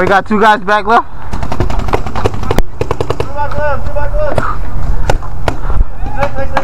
They got 2 guys back left. 2 back left, 2 back left. Next.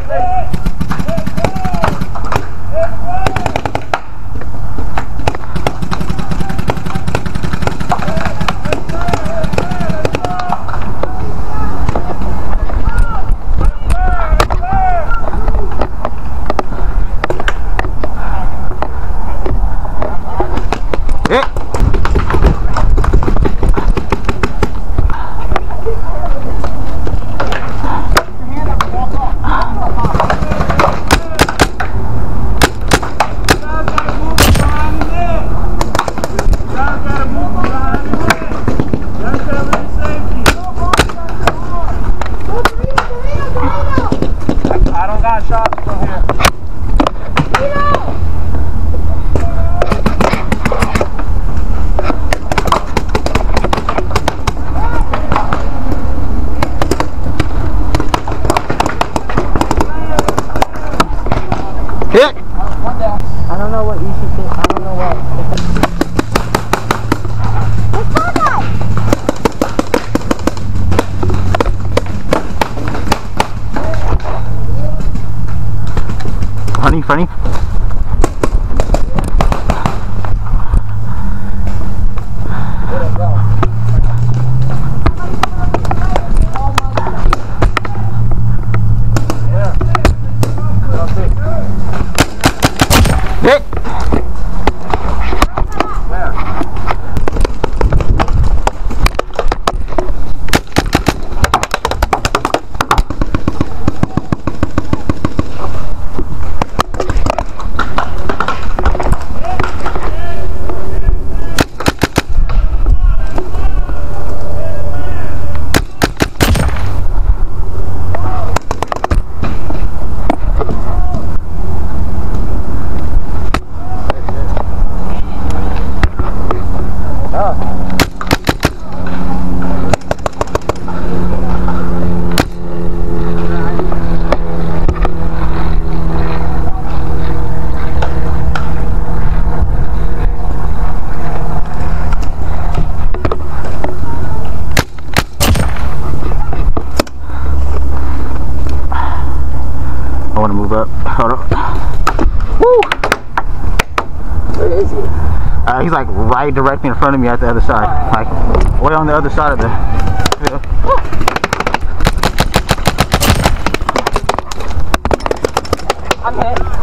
Hit! I don't know what you should think. I don't know what. Let's go guys! Funny. Hit! I want to move up. Hold on. Woo! Where is he? He's like right directly in front of me at the other side. Like way on the other side of the field. I'm hit.